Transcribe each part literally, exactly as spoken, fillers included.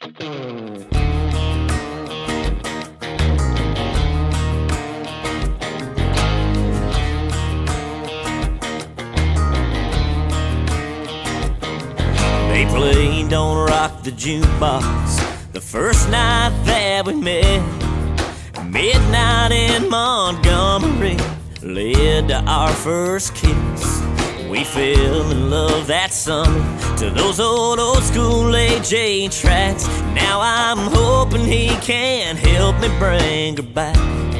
They played Don't Rock the Jukebox the first night that we met. Midnight in Montgomery led to our first kiss. We fell in love that summer to those old, old school A J tracks. Now I'm hoping he can help me bring her back.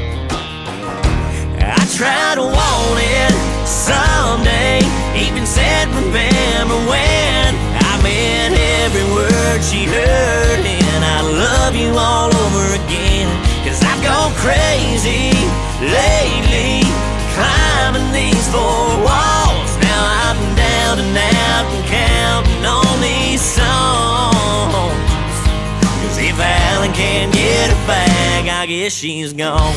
I tried to want it someday, even said remember when. I meant every word she heard, and I love you all over again. Cause I've gone crazy lately, climbing these four walls. Now I'm down and out and counting on these songs. Cause if Alan can't get her back, I guess she's gone.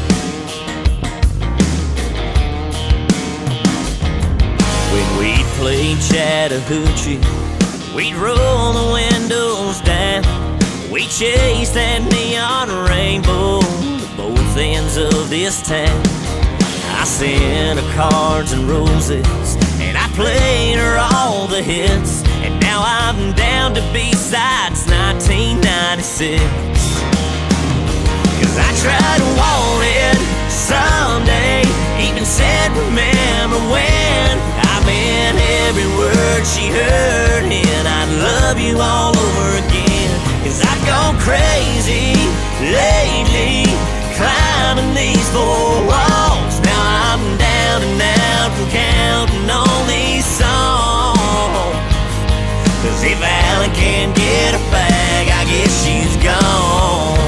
When we played Chattahoochee, we'd roll the windows down. We chased that neon rainbow to both ends of this town. I sent her cards and roses, and I played her all the hits. And now I'm down to B-sides nineteen ninety-six. Cause I tried to want it someday, even said remember when. I meant every word she heard, and I'd love you all over again. Cause I've gone crazy lately, climbing these four walls. Now I'm down and out and counting on these songs. Cause if Alan can't get her back, I guess she's gone.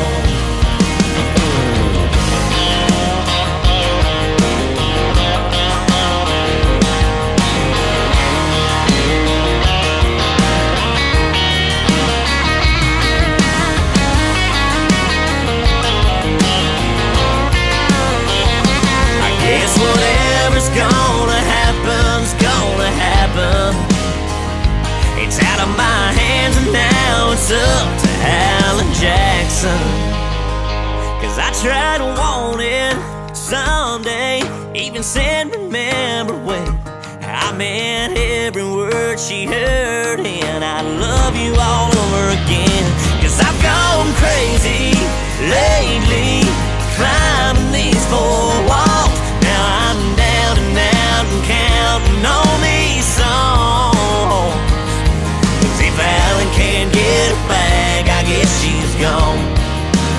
Whatever's gonna happen's gonna happen. It's out of my hands and now it's up to Alan Jackson. Cause I tried to want it someday, even said remember when. I meant every word she heard, and I love you all over again. Cause I've gone crazy lately, climbing these four walls. Now I'm down and out and counting on these songs. Cause if Alan can't get her back, I guess she's gone.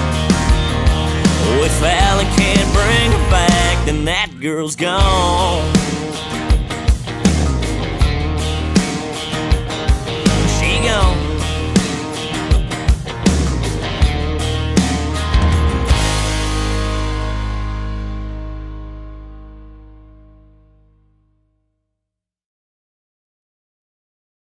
Oh, if Alan can't bring her back, then that girl's gone.